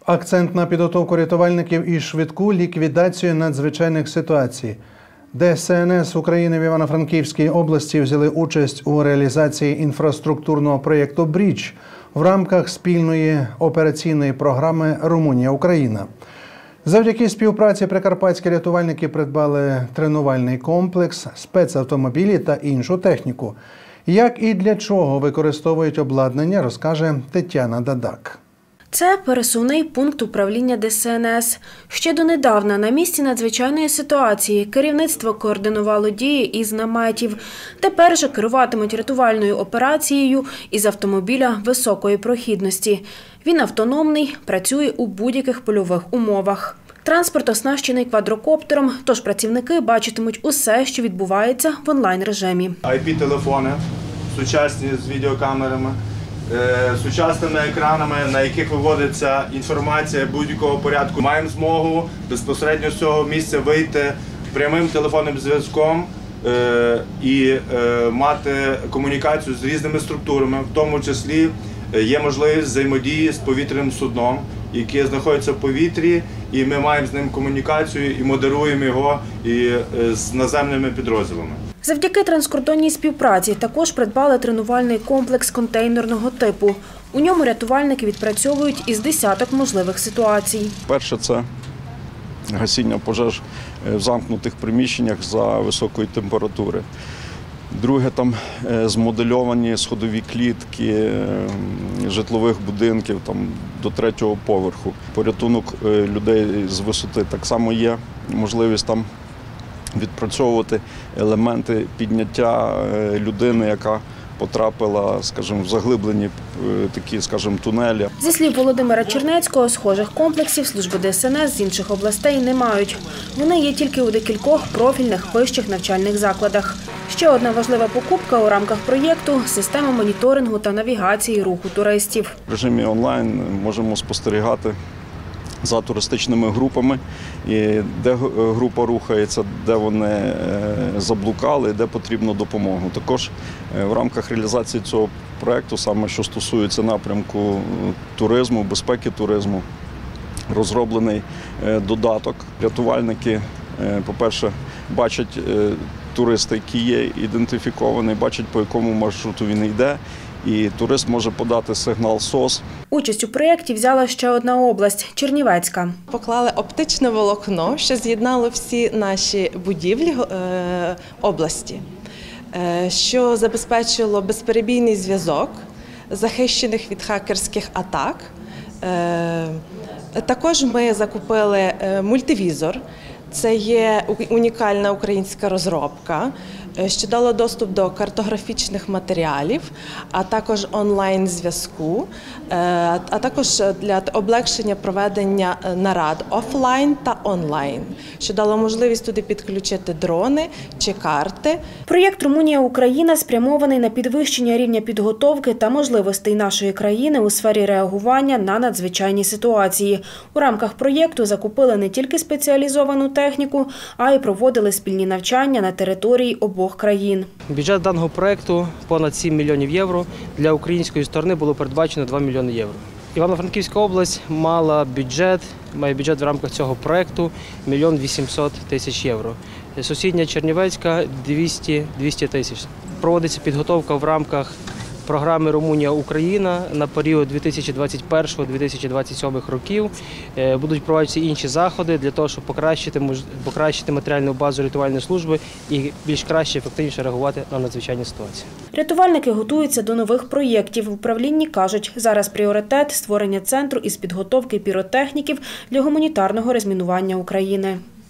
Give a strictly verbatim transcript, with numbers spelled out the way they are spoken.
Акцент на підготовку рятувальників і швидку ліквідацію надзвичайних ситуацій. Де С Н С України в Івано-Франківській області взяли участь у реалізації інфраструктурного проєкту «Брідж» в рамках спільної операційної програми «Румунія-Україна». Завдяки співпраці прикарпатські рятувальники придбали тренувальний комплекс, спецавтомобілі та іншу техніку. Як і для чого використовують обладнання, розкаже Тетяна Дадак. Це пересувний пункт управління Де С Н С. Ще донедавна на місці надзвичайної ситуації керівництво координувало дії із наметів. Тепер же керуватимуть рятувальною операцією із автомобіля високої прохідності. Він автономний, працює у будь-яких польових умовах. Транспорт оснащений квадрокоптером, тож працівники бачитимуть усе, що відбувається в онлайн-режимі. ай пі-телефони, сучасні з відеокамерами, сучасними екранами, на яких виводиться інформація будь-якого порядку. Маємо змогу безпосередньо з цього місця вийти прямим телефонним зв'язком і мати комунікацію з різними структурами, в тому числі є можливість взаємодії з повітряним судном, яке знаходиться в повітрі, і ми маємо з ним комунікацію і модеруємо його і з наземними підрозділами. Завдяки транскордонній співпраці також придбали тренувальний комплекс контейнерного типу. У ньому рятувальники відпрацьовують із десяток можливих ситуацій. Перше – це гасіння пожеж в замкнутих приміщеннях за високої температури. Друге – там змодельовані сходові клітки житлових будинків там, до третього поверху. Порятунок людей з висоти. Так само є можливість там відпрацьовувати елементи підняття людини, яка потрапила, скажімо, в заглиблені такі, скажімо, тунелі. Зі слів Володимира Чернецького, схожих комплексів служби Де С Н С з інших областей не мають. Вони є тільки у декількох профільних вищих навчальних закладах. Ще одна важлива покупка у рамках проєкту – система моніторингу та навігації руху туристів. В режимі онлайн можемо спостерігати за туристичними групами, і де група рухається, де вони заблукали, де потрібна допомога. Також в рамках реалізації цього проєкту, саме що стосується напрямку туризму, безпеки туризму, розроблений додаток. Рятувальники, по-перше, бачать туриста, який є ідентифікований, бачать, по якому маршруту він йде, і турист може подати сигнал С О С. Участь у проєкті взяла ще одна область – Чернівецька. Поклали оптичне волокно, що з'єднало всі наші будівлі області, що забезпечило безперебійний зв'язок, захищених від хакерських атак. Також ми закупили мультивізор. Це є унікальна українська розробка, що дала доступ до картографічних матеріалів, а також онлайн-зв'язку, а також для облегшення проведення нарад офлайн та онлайн, що дало можливість туди підключити дрони чи карти. Проєкт «Румунія-Україна» спрямований на підвищення рівня підготовки та можливостей нашої країни у сфері реагування на надзвичайні ситуації. У рамках проєкту закупили не тільки спеціалізовану техніку, а й проводили спільні навчання на території обох країн. Бюджет даного проєкту – понад сім мільйонів євро. Для української сторони було передбачено два мільйони євро. Івано-Франківська область мала бюджет, має бюджет в рамках цього проєкту мільйон вісімсот тисяч євро. Сусідня Чернівецька – двісті тисяч. Проводиться підготовка в рамках програми «Румунія-Україна» на період дві тисячі двадцять першого - дві тисячі двадцять сьомого років. Будуть проводитися інші заходи для того, щоб покращити, покращити матеріальну базу рятувальної служби і більш краще, ефективніше реагувати на надзвичайні ситуації. Рятувальники готуються до нових проєктів. В управлінні кажуть, зараз пріоритет – створення центру із підготовки піротехніків для гуманітарного розмінування України.